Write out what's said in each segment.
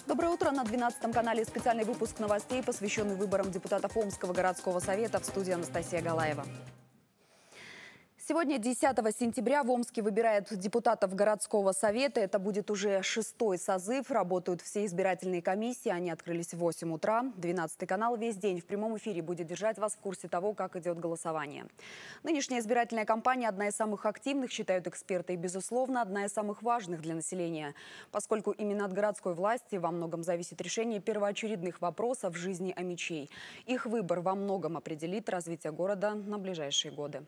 Доброе утро. На 12 канале специальный выпуск новостей, посвященный выборам депутатов Омского городского совета. В студии Анастасия Галаева. Сегодня, 10 сентября, в Омске выбирают депутатов городского совета. Это будет уже 6-й созыв. Работают все избирательные комиссии. Они открылись в 8 утра. 12 канал весь день в прямом эфире будет держать вас в курсе того, как идет голосование. Нынешняя избирательная кампания одна из самых активных, считают эксперты, и, безусловно, одна из самых важных для населения. Поскольку именно от городской власти во многом зависит решение первоочередных вопросов в жизни омичей. Их выбор во многом определит развитие города на ближайшие годы.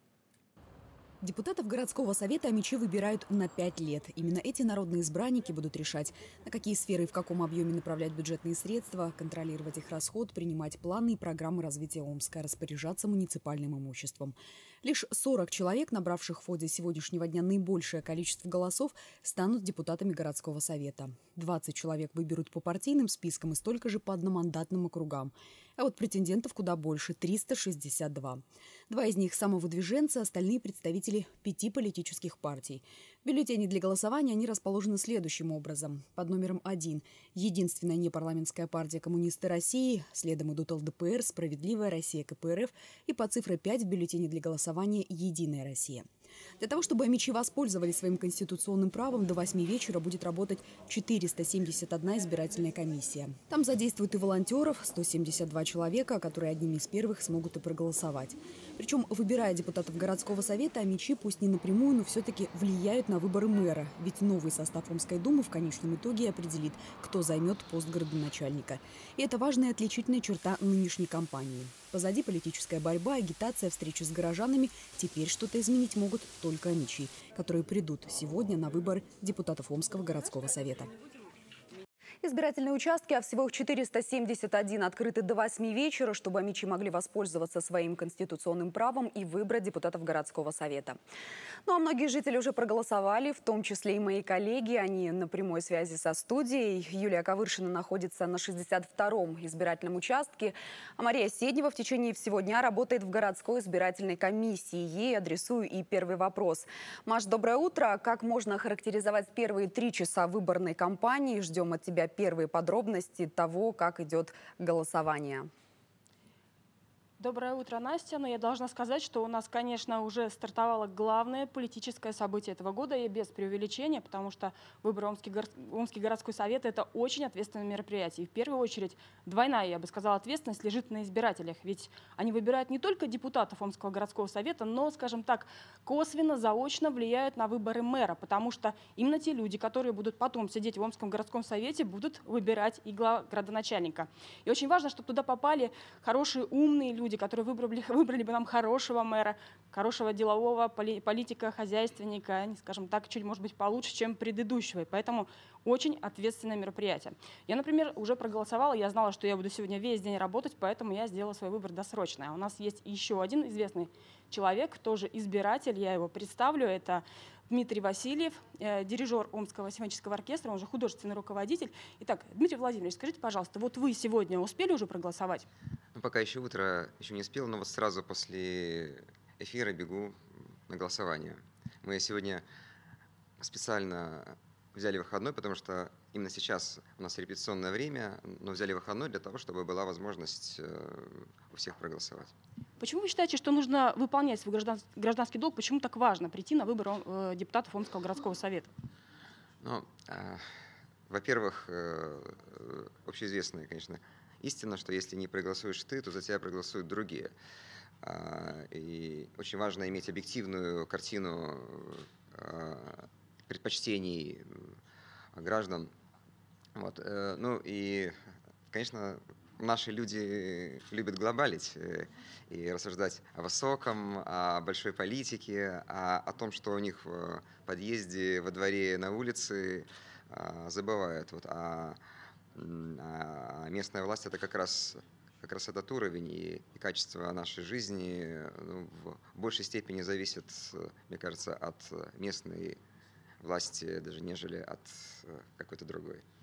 Депутатов городского совета омичи выбирают на 5 лет. Именно эти народные избранники будут решать, на какие сферы и в каком объеме направлять бюджетные средства, контролировать их расход, принимать планы и программы развития Омска, распоряжаться муниципальным имуществом. Лишь 40 человек, набравших в ходе сегодняшнего дня наибольшее количество голосов, станут депутатами городского совета. 20 человек выберут по партийным спискам и столько же по одномандатным округам. А вот претендентов куда больше – 362. 2 из них – самовыдвиженцы, остальные – представители 5 политических партий. Бюллетени для голосования они расположены следующим образом. Под номером 1 – единственная непарламентская партия «Коммунисты России», следом идут ЛДПР, «Справедливая Россия», КПРФ, и по цифре 5 в бюллетене для голосования «Единая Россия». Для того, чтобы омичи воспользовались своим конституционным правом, до 8 вечера будет работать 471 избирательная комиссия. Там задействуют и волонтеров, 172 человека, которые одними из первых смогут и проголосовать. Причем, выбирая депутатов городского совета, омичи, пусть не напрямую, но все-таки влияют на выборы мэра. Ведь новый состав Омской думы в конечном итоге определит, кто займет пост городоначальника. И это важная отличительная черта нынешней кампании. Позади политическая борьба, агитация, встречи с горожанами. Теперь что-то изменить могут только омичи, которые придут сегодня на выборы депутатов Омского городского совета. Избирательные участки, а всего их 471, открыты до 8 вечера, чтобы омичи могли воспользоваться своим конституционным правом и выбрать депутатов городского совета. Ну а многие жители уже проголосовали, в том числе и мои коллеги. Они на прямой связи со студией. Юлия Ковыршина находится на 62-м избирательном участке, а Мария Седнева в течение всего дня работает в городской избирательной комиссии. Ей адресую и первый вопрос. Маш, доброе утро. Как можно охарактеризовать первые 3 часа выборной кампании? Ждем от тебя первые подробности того, как идет голосование. Доброе утро, Настя. Но я должна сказать, что у нас, конечно, уже стартовало главное политическое событие этого года, и без преувеличения, потому что выборы Омский городской совет – это очень ответственное мероприятие. И в первую очередь двойная, я бы сказала, ответственность лежит на избирателях. Ведь они выбирают не только депутатов Омского городского совета, но, скажем так, косвенно, заочно влияют на выборы мэра, потому что именно те люди, которые будут потом сидеть в Омском городском совете, будут выбирать и градоначальника. И очень важно, чтобы туда попали хорошие, умные люди, которые выбрали бы нам хорошего мэра, хорошего делового политика, хозяйственника, скажем так, чуть, может быть, получше, чем предыдущего. И поэтому очень ответственное мероприятие. Я, например, уже проголосовала, я знала, что я буду сегодня весь день работать, поэтому я сделала свой выбор досрочно. А у нас есть еще один известный человек, тоже избиратель, я его представлю, это Дмитрий Васильев, дирижер Омского симфонического оркестра, он же художественный руководитель. Итак, Дмитрий Владимирович, скажите, пожалуйста, вот вы сегодня успели уже проголосовать? Ну, пока еще утро, еще не успел, но вот сразу после эфира бегу на голосование. Мы сегодня специально взяли выходной, потому что именно сейчас у нас репетиционное время, но взяли выходной для того, чтобы была возможность у всех проголосовать. Почему вы считаете, что нужно выполнять свой гражданский долг? Почему так важно прийти на выборы депутатов Омского городского совета? Ну, во-первых, общеизвестная, конечно, истина, что если не проголосуешь ты, то за тебя проголосуют другие. И очень важно иметь объективную картину предпочтений граждан. Вот. Ну и, конечно, наши люди любят глобалить и рассуждать о высоком, о большой политике, о том, что у них в подъезде, во дворе, на улице, забывают. Вот. А местная власть – это как раз этот уровень, и качество нашей жизни в большей степени зависит, мне кажется, от местной власти, даже нежели от какой-то другой.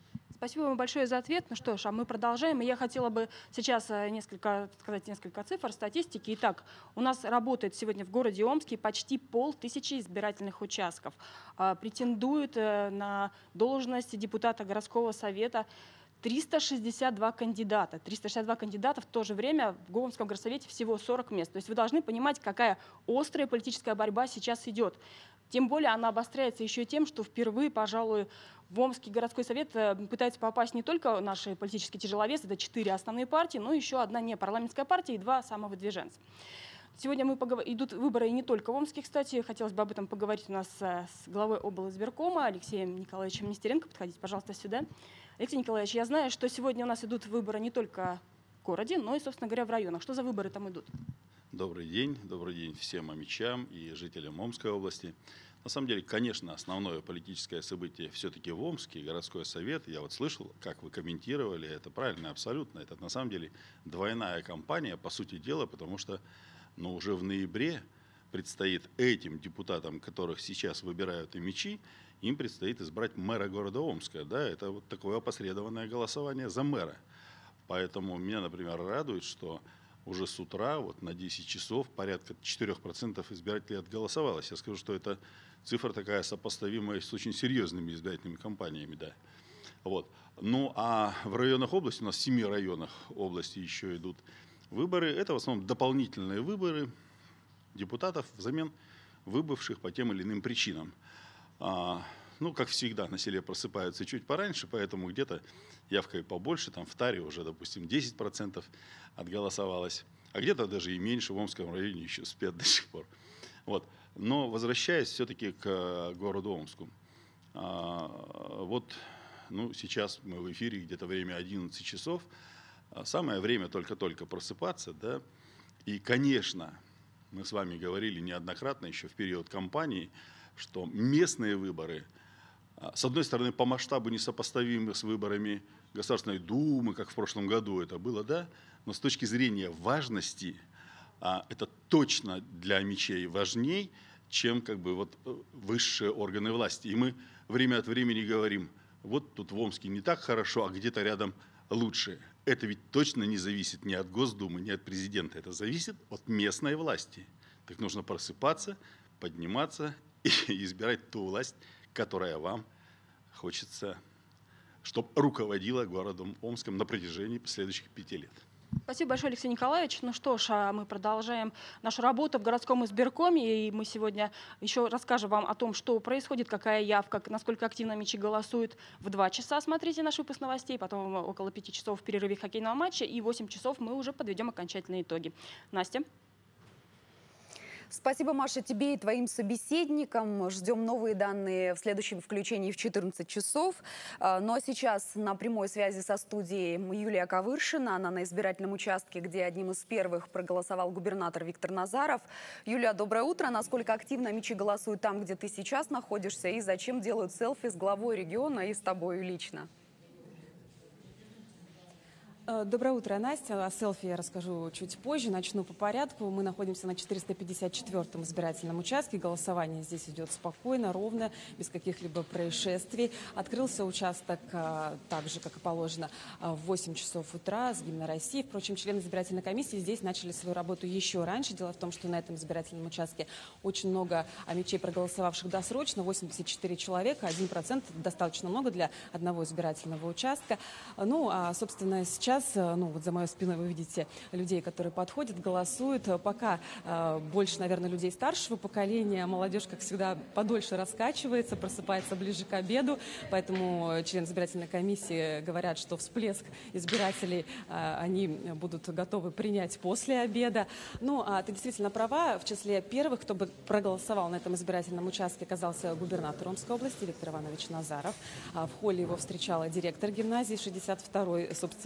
Спасибо вам большое за ответ. Ну что ж, а мы продолжаем. И я хотела бы сейчас сказать несколько цифр, статистики. Итак, у нас работает сегодня в городе Омске почти 500 избирательных участков. Претендуют на должность депутата городского совета 362 кандидата. 362 кандидата, в то же время в Омском горсовете всего 40 мест. То есть вы должны понимать, какая острая политическая борьба сейчас идет. Тем более она обостряется еще и тем, что впервые, пожалуй, в Омский городской совет пытаются попасть не только наши политические тяжеловесы, это 4 основные партии, но еще одна непарламентская партия и 2 самовыдвиженца. Сегодня идут выборы и не только в Омске, кстати. Хотелось бы об этом поговорить у нас с главой облсбиркома Алексеем Николаевичем Нестеренко. Подходите, пожалуйста, сюда. Алексей Николаевич, я знаю, что сегодня у нас идут выборы не только в городе, но и, собственно говоря, в районах. Что за выборы там идут? Добрый день всем омичам и жителям Омской области. На самом деле, конечно, основное политическое событие все-таки в Омске, городской совет. Я вот слышал, как вы комментировали, это правильно, абсолютно. Это на самом деле двойная кампания, по сути дела, потому что уже в ноябре предстоит этим депутатам, которых сейчас выбирают омичи, им предстоит избрать мэра города Омска. Да, это вот такое опосредованное голосование за мэра. Поэтому меня, например, радует, что уже с утра, вот на 10 часов, порядка 4% избирателей отголосовалось. Я скажу, что это цифра такая сопоставимая с очень серьезными избирательными кампаниями. Да. Вот. Ну а в районах области, у нас в 7 районах области еще идут выборы. Это в основном дополнительные выборы депутатов взамен выбывших по тем или иным причинам. Как всегда, на селе просыпаются чуть пораньше, поэтому где-то явка и побольше, там в Таре уже, допустим, 10% отголосовалось, а где-то даже и меньше, в Омском районе еще спят до сих пор. Вот. Но возвращаясь все-таки к городу Омску, сейчас мы в эфире, где-то время 11 часов, самое время только-только просыпаться, да, и, конечно, мы с вами говорили неоднократно еще в период кампании, что местные выборы, с одной стороны, по масштабу несопоставимы с выборами Государственной Думы, как в прошлом году это было, да, но с точки зрения важности, это точно для омичей важней, чем высшие органы власти. И мы время от времени говорим, вот тут в Омске не так хорошо, а где-то рядом лучше. Это ведь точно не зависит ни от Госдумы, ни от президента. Это зависит от местной власти. Так нужно просыпаться, подниматься и избирать ту власть, которая вам хочется, чтобы руководила городом Омском на протяжении следующих 5 лет. Спасибо большое, Алексей Николаевич. Ну что ж, мы продолжаем нашу работу в городском избиркоме, и мы сегодня еще расскажем вам о том, что происходит, какая явка, насколько активно омичи голосуют. В 2 часа смотрите наш выпуск новостей, потом около 5 часов в перерыве хоккейного матча, и в 8 часов мы уже подведем окончательные итоги. Настя. Спасибо, Маша, тебе и твоим собеседникам. Ждем новые данные в следующем включении в 14 часов. Ну а сейчас на прямой связи со студией Юлия Ковыршина. Она на избирательном участке, где одним из первых проголосовал губернатор Виктор Назаров. Юлия, доброе утро. Насколько активно омичи голосуют там, где ты сейчас находишься? И зачем делают селфи с главой региона и с тобой лично? Доброе утро, Настя. О селфи я расскажу чуть позже. Начну по порядку. Мы находимся на 454-м избирательном участке. Голосование здесь идет спокойно, ровно, без каких-либо происшествий. Открылся участок так же, как и положено, в 8 часов утра с гимна России. Впрочем, члены избирательной комиссии здесь начали свою работу еще раньше. Дело в том, что на этом избирательном участке очень много омичей, проголосовавших досрочно, 84 человека, 1% достаточно много для одного избирательного участка. Ну, а, собственно, сейчас вот за моей спиной вы видите людей, которые подходят, голосуют. Пока больше, наверное, людей старшего поколения. Молодежь, как всегда, подольше раскачивается, просыпается ближе к обеду. Поэтому члены избирательной комиссии говорят, что всплеск избирателей они будут готовы принять после обеда. Ну, а ты действительно права. В числе первых, кто бы проголосовал на этом избирательном участке, оказался губернатор Омской области Виктор Иванович Назаров. В холле его встречала директор гимназии, 62-й, собственно,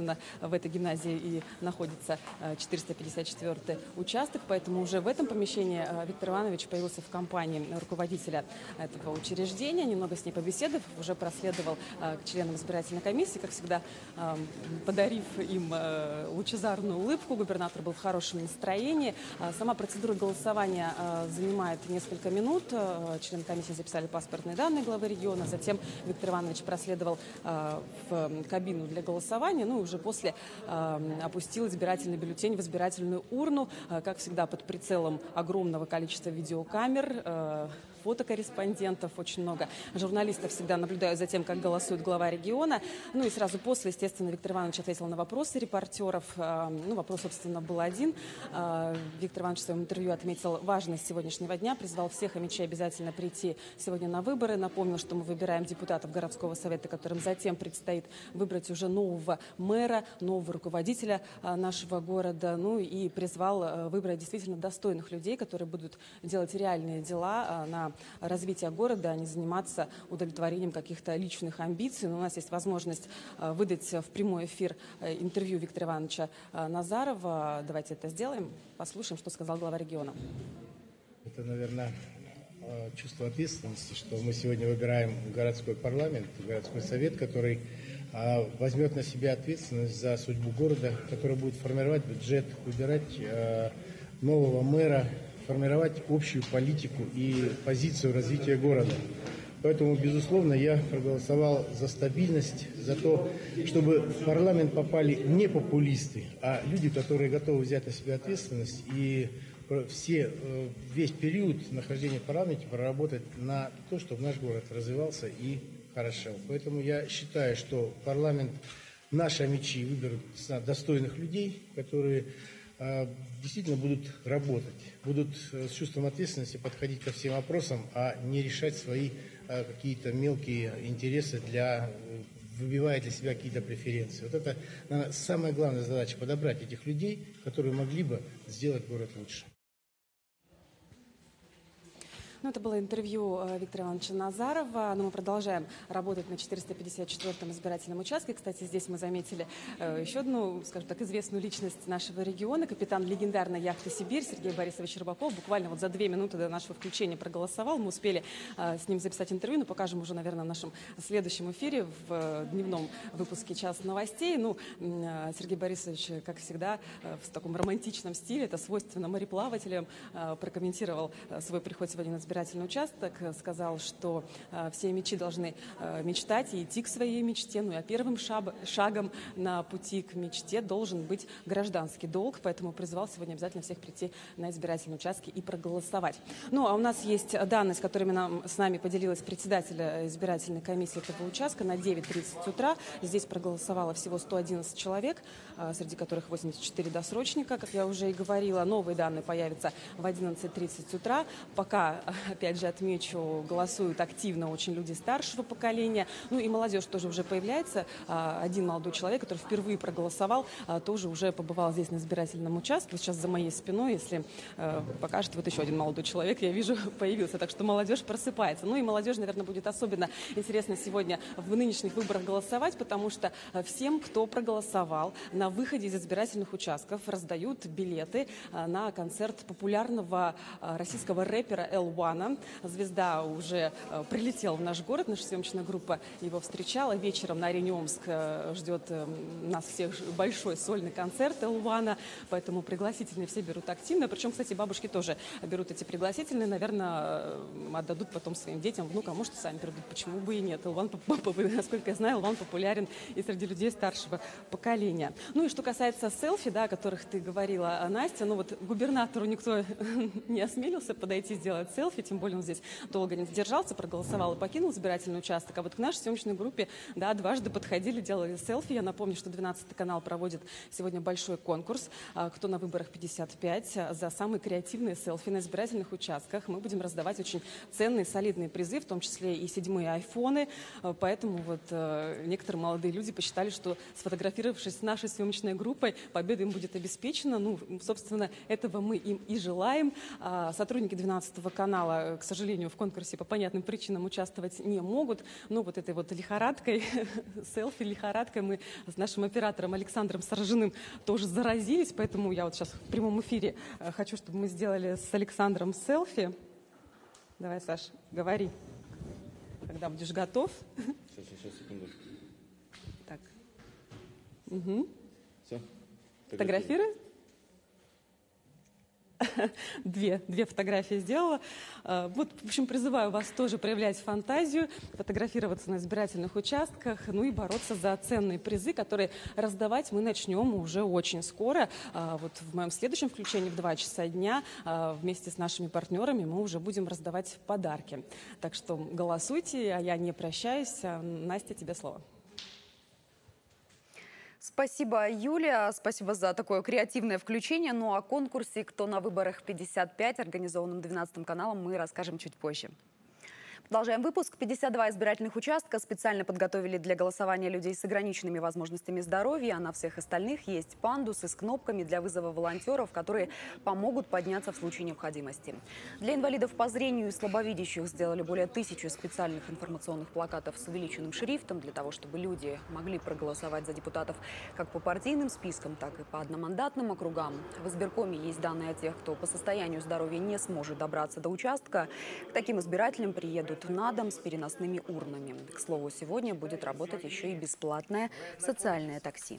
в этой гимназии и находится 454-й участок, поэтому уже в этом помещении Виктор Иванович появился в компании руководителя этого учреждения, немного с ней побеседовав, уже проследовал к членам избирательной комиссии, как всегда, подарив им лучезарную улыбку. Губернатор был в хорошем настроении. Сама процедура голосования занимает несколько минут. Члены комиссии записали паспортные данные главы региона. Затем Виктор Иванович проследовал в кабину для голосования. Ну и уже после опустил избирательный бюллетень в избирательную урну. Как всегда, под прицелом огромного количества видеокамер, фотокорреспондентов, очень много журналистов всегда наблюдают за тем, как голосует глава региона. Ну и сразу после, естественно, Виктор Иванович ответил на вопросы репортеров. Ну, вопрос, собственно, был один. Виктор Иванович в своем интервью отметил важность сегодняшнего дня, призвал всех омичей обязательно прийти сегодня на выборы. Напомнил, что мы выбираем депутатов городского совета, которым затем предстоит выбрать уже нового мэра, нового руководителя нашего города. Ну и призвал выбрать действительно достойных людей, которые будут делать реальные дела на развития города, а не заниматься удовлетворением каких-то личных амбиций. Но у нас есть возможность выдать в прямой эфир интервью Виктора Ивановича Назарова. Давайте это сделаем, послушаем, что сказал глава региона. Это, наверное, чувство ответственности, что мы сегодня выбираем городской парламент, городской совет, который возьмет на себя ответственность за судьбу города, который будет формировать бюджет, выбирать нового мэра, формировать общую политику и позицию развития города. Поэтому, безусловно, я проголосовал за стабильность, за то, чтобы в парламент попали не популисты, а люди, которые готовы взять на себя ответственность и весь период нахождения в парламенте проработать на то, чтобы наш город развивался и хорошел. Поэтому я считаю, что парламент, наши омичи выберут достойных людей, которые действительно будут работать, будут с чувством ответственности подходить ко всем вопросам, а не решать свои какие-то мелкие интересы, выбивая для себя какие-то преференции. Вот это, наверное, самая главная задача — подобрать этих людей, которые могли бы сделать город лучше. Ну, это было интервью Виктора Ивановича Назарова. Но мы продолжаем работать на 454-м избирательном участке. Кстати, здесь мы заметили еще одну, скажем так, известную личность нашего региона. Капитан легендарной яхты «Сибирь» Сергей Борисович Рыбаков буквально вот за 2 минуты до нашего включения проголосовал. Мы успели с ним записать интервью, но покажем уже, наверное, в нашем следующем эфире, в дневном выпуске «Час новостей». Ну, Сергей Борисович, как всегда, в таком романтичном стиле, это свойственно мореплавателям, прокомментировал свой приход сегодня на избирательный участок, сказал, что все омичи должны мечтать и идти к своей мечте, ну а первым шагом на пути к мечте должен быть гражданский долг, поэтому призвал сегодня обязательно всех прийти на избирательные участки и проголосовать. Ну а у нас есть данные, с которыми с нами поделилась председатель избирательной комиссии этого участка. На 9:30 утра здесь проголосовало всего 111 человек, среди которых 84 досрочника, как я уже и говорила. Новые данные появятся в 11:30 утра. Пока, опять же, отмечу, голосуют активно очень люди старшего поколения. Ну и молодежь тоже уже появляется. Один молодой человек, который впервые проголосовал, тоже уже побывал здесь на избирательном участке. Вот сейчас за моей спиной, если покажет, вот еще один молодой человек, я вижу, появился. Так что молодежь просыпается. Ну и молодежь, наверное, будет особенно интересно сегодня в нынешних выборах голосовать, потому что всем, кто проголосовал, на выходе из избирательных участков раздают билеты на концерт популярного российского рэпера L1. Звезда уже прилетела в наш город, наша съемочная группа его встречала. Вечером на арене Омск ждет нас всех большой сольный концерт L1, поэтому пригласительные все берут активно. Причем, кстати, бабушки тоже берут эти пригласительные, наверное, отдадут потом своим детям, внукам, может, сами придут, почему бы и нет. L1, насколько я знаю, L1 популярен и среди людей старшего поколения. Ну и что касается селфи, да, о которых ты говорила, Настя, ну вот губернатору никто не осмелился подойти сделать селфи, тем более он здесь долго не задержался, проголосовал и покинул избирательный участок. А вот к нашей съемочной группе, да, дважды подходили, делали селфи. Я напомню, что 12-й канал проводит сегодня большой конкурс «Кто на выборах 55» за самые креативные селфи на избирательных участках. Мы будем раздавать очень ценные, солидные призы, в том числе и 7-е айфоны. Поэтому вот некоторые молодые люди посчитали, что сфотографировавшись с нашей съемочной группой, победа им будет обеспечена. Ну, собственно, этого мы им и желаем. Сотрудники 12-го канала канала, к сожалению, в конкурсе по понятным причинам участвовать не могут. Но вот этой вот лихорадкой, селфи-лихорадкой мы с нашим оператором Александром Саржиным тоже заразились. Поэтому я вот сейчас в прямом эфире хочу, чтобы мы сделали с Александром селфи. Давай, Саш, говори, когда будешь готов. Сейчас, секунду. Так. Угу. Все? Фотографируй. Две фотографии сделала. Вот, в общем, призываю вас тоже проявлять фантазию, фотографироваться на избирательных участках, ну и бороться за ценные призы, которые раздавать мы начнем уже очень скоро. Вот в моем следующем включении в 2 часа дня вместе с нашими партнерами мы уже будем раздавать подарки. Так что голосуйте, а я не прощаюсь. Настя, тебе слово. Спасибо, Юлия. Спасибо за такое креативное включение. Ну, о конкурсе «Кто на выборах 55», организованном 12 каналом, мы расскажем чуть позже. Продолжаем выпуск. 52 избирательных участка специально подготовили для голосования людей с ограниченными возможностями здоровья. А на всех остальных есть пандусы с кнопками для вызова волонтеров, которые помогут подняться в случае необходимости. Для инвалидов по зрению и слабовидящих сделали более 1000 специальных информационных плакатов с увеличенным шрифтом, для того, чтобы люди могли проголосовать за депутатов как по партийным спискам, так и по одномандатным округам. В избиркоме есть данные о тех, кто по состоянию здоровья не сможет добраться до участка. К таким избирателям приедут на дом с переносными урнами. К слову, сегодня будет работать еще и бесплатное социальное такси.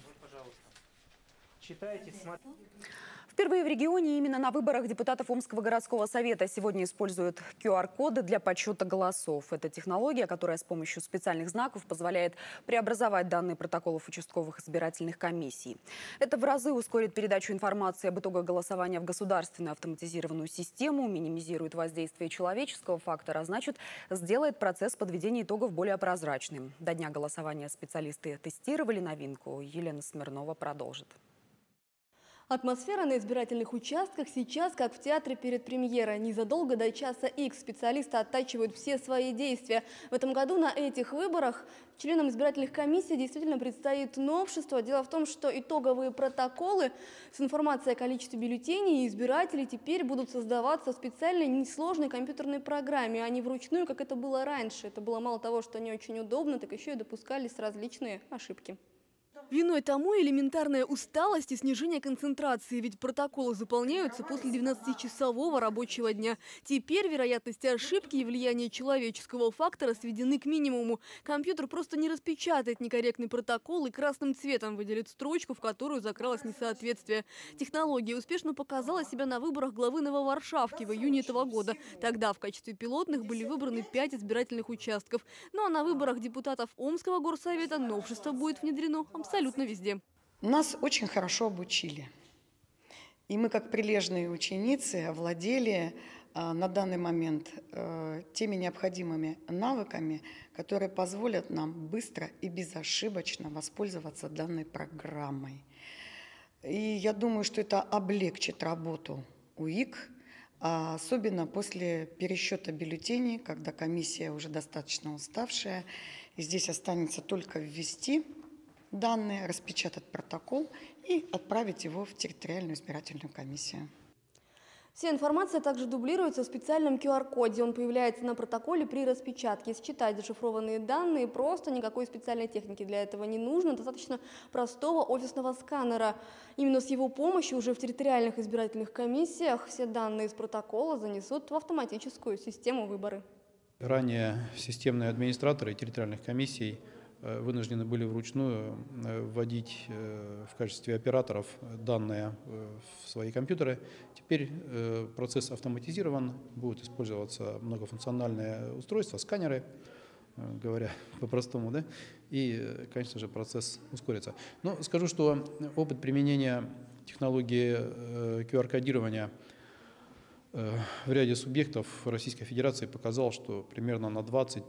Впервые в регионе именно на выборах депутатов Омского городского совета сегодня используют QR-коды для подсчета голосов. Это технология, которая с помощью специальных знаков позволяет преобразовать данные протоколов участковых избирательных комиссий. Это в разы ускорит передачу информации об итогах голосования в государственную автоматизированную систему, минимизирует воздействие человеческого фактора, а значит, сделает процесс подведения итогов более прозрачным. До дня голосования специалисты тестировали новинку. Елена Смирнова продолжит. Атмосфера на избирательных участках сейчас как в театре перед премьерой. Незадолго до часа X специалисты оттачивают все свои действия. В этом году на этих выборах членам избирательных комиссий действительно предстоит новшество. Дело в том, что итоговые протоколы с информацией о количестве бюллетеней и избирателей теперь будут создаваться в специальной несложной компьютерной программе, а не вручную, как это было раньше. Это было мало того, что не очень удобно, так еще и допускались различные ошибки. Виной тому элементарная усталость и снижение концентрации, ведь протоколы заполняются после 12-часового рабочего дня. Теперь вероятности ошибки и влияние человеческого фактора сведены к минимуму. Компьютер просто не распечатает некорректный протокол и красным цветом выделит строчку, в которую закралось несоответствие. Технология успешно показала себя на выборах главы Нововаршавки в июне этого года. Тогда в качестве пилотных были выбраны 5 избирательных участков. Ну а на выборах депутатов Омского горсовета новшество будет внедрено абсолютно везде. Нас очень хорошо обучили. И мы, как прилежные ученицы, овладели на данный момент теми необходимыми навыками, которые позволят нам быстро и безошибочно воспользоваться данной программой. И я думаю, что это облегчит работу УИК, особенно после пересчета бюллетеней, когда комиссия уже достаточно уставшая, и здесь останется только ввести данные, распечатать протокол и отправить его в территориальную избирательную комиссию. Вся информация также дублируется в специальном QR-коде. Он появляется на протоколе при распечатке. Считать зашифрованные данные просто, никакой специальной техники для этого не нужно. Достаточно простого офисного сканера. Именно с его помощью уже в территориальных избирательных комиссиях все данные из протокола занесут в автоматическую систему выборы. Ранее системные администраторы территориальных комиссий вынуждены были вручную вводить в качестве операторов данные в свои компьютеры. Теперь процесс автоматизирован, будут использоваться многофункциональные устройства, сканеры, говоря по-простому, да? И, конечно же, процесс ускорится. Но скажу, что опыт применения технологии QR-кодирования в ряде субъектов Российской Федерации показал, что примерно на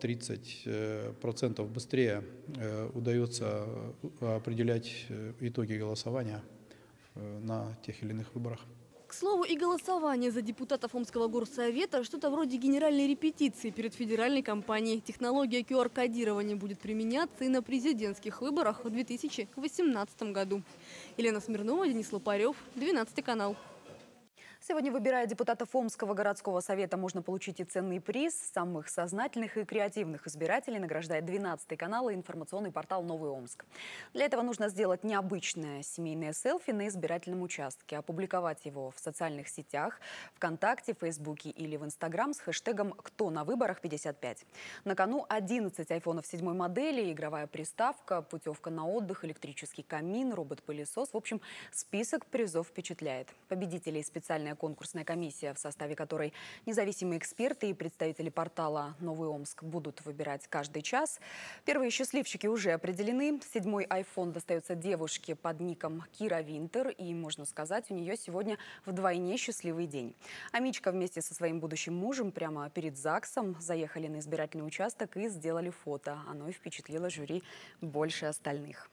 20-30% быстрее удается определять итоги голосования на тех или иных выборах. К слову, и голосование за депутатов Омского горсовета – что-то вроде генеральной репетиции перед федеральной кампанией. Технология QR-кодирования будет применяться и на президентских выборах в 2018 году. Елена Смирнова, Денис Лопарев, 12 канал. Сегодня, выбирая депутатов Омского городского совета, можно получить и ценный приз. Самых сознательных и креативных избирателей награждает 12-й канал и информационный портал «Новый Омск». Для этого нужно сделать необычное семейное селфи на избирательном участке, опубликовать его в социальных сетях, ВКонтакте, Фейсбуке или в Инстаграм с хэштегом «Кто на выборах 55». На кону 11 айфонов 7 модели, игровая приставка, путевка на отдых, электрический камин, робот-пылесос. В общем, список призов впечатляет. Победителей специальная конкурсная комиссия, в составе которой независимые эксперты и представители портала «Новый Омск» будут выбирать каждый час. Первые счастливчики уже определены. 7-й iPhone достается девушке под ником Кира Винтер. И, можно сказать, у нее сегодня вдвойне счастливый день. Амичка вместе со своим будущим мужем прямо перед ЗАГСом заехали на избирательный участок и сделали фото. Оно и впечатлило жюри больше остальных.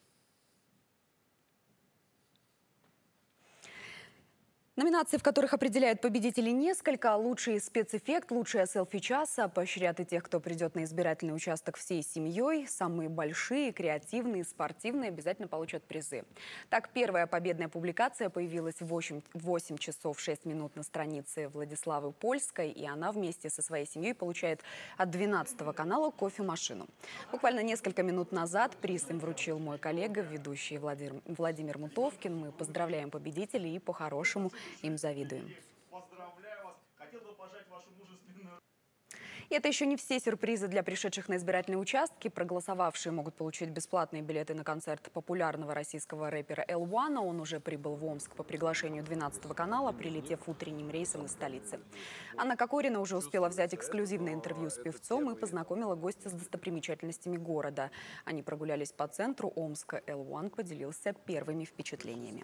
Номинации, в которых определяют победителей, несколько. Лучший спецэффект, лучшая селфи часа. Поощрят и тех, кто придет на избирательный участок всей семьей. Самые большие, креативные, спортивные обязательно получат призы. Так, первая победная публикация появилась в 8 часов 6 минут на странице Владиславы Польской. И она вместе со своей семьей получает от 12-го канала кофемашину. Буквально несколько минут назад приз им вручил мой коллега, ведущий Владимир Мутовкин. Мы поздравляем победителей и по-хорошему им завидуем. Поздравляю вас. Хотел бы пожать вашу мужественную... И это еще не все сюрпризы для пришедших на избирательные участки. Проголосовавшие могут получить бесплатные билеты на концерт популярного российского рэпера L1. Он уже прибыл в Омск по приглашению 12-го канала, прилетев утренним рейсом из столицы. Анна Кокорина уже успела взять эксклюзивное интервью с певцом и познакомила гостя с достопримечательностями города. Они прогулялись по центру Омска. L1 поделился первыми впечатлениями.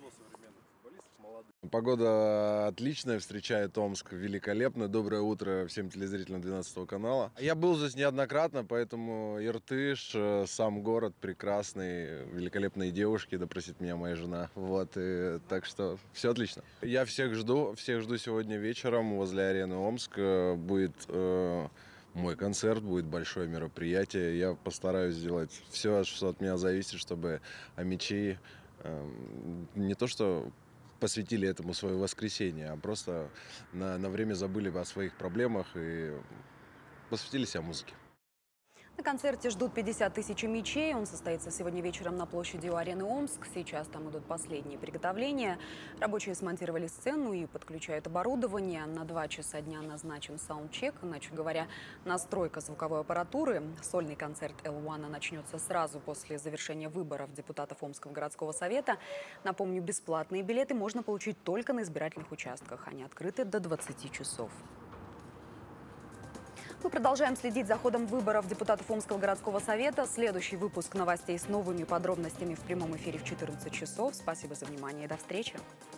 Погода отличная, встречает Омск великолепно. Доброе утро всем телезрителям 12 канала. Я был здесь неоднократно, поэтому Иртыш, сам город прекрасный, великолепные девушки, да простит меня моя жена. Вот, и, так что все отлично. Я всех жду сегодня вечером возле арены Омск. Будет мой концерт, будет большое мероприятие. Я постараюсь сделать все, что от меня зависит, чтобы амичи не то что посвятили этому свое воскресенье, а просто на время забыли о своих проблемах и посвятили себя музыке. На концерте ждут 50 тысяч мячей. Он состоится сегодня вечером на площади у арены Омск. Сейчас там идут последние приготовления. Рабочие смонтировали сцену и подключают оборудование. На 2 часа дня назначен саундчек, иначе говоря, настройка звуковой аппаратуры. Сольный концерт L1 начнется сразу после завершения выборов депутатов Омского городского совета. Напомню, бесплатные билеты можно получить только на избирательных участках. Они открыты до 20 часов. Мы продолжаем следить за ходом выборов депутатов Омского городского совета. Следующий выпуск новостей с новыми подробностями в прямом эфире в 14 часов. Спасибо за внимание и до встречи.